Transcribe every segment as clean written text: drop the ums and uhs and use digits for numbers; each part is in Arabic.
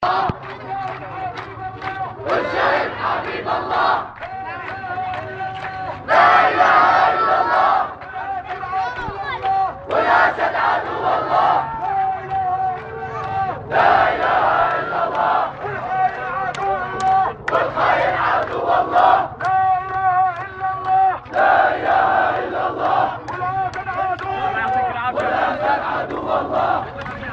والشهيد حبيب الله. لا إله إلا الله. والأسد عدو الله. لا إله إلا الله. والخير عدو الله. لا إله إلا الله. والأسد عدو الله.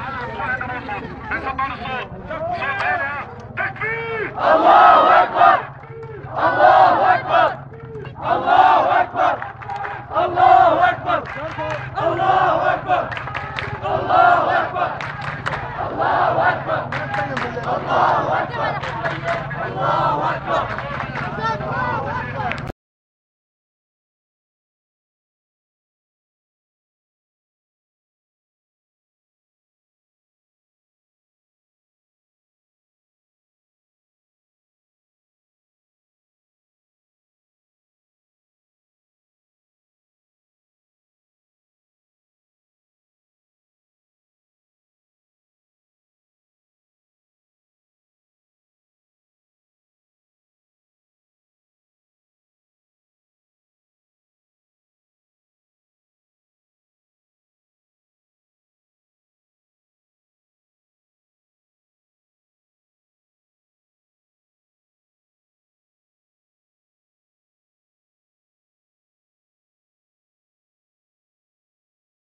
الله أكبر. الله أكبر. الله أكبر. الله أكبر. الله أكبر. الله أكبر. الله أكبر. الله أكبر. الله أكبر.